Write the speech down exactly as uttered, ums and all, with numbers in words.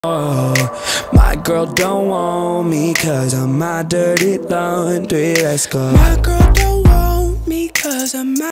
Oh, my girl don't want me cause I'm my dirty laundry. Let's go. My girl don't want me cause I'm my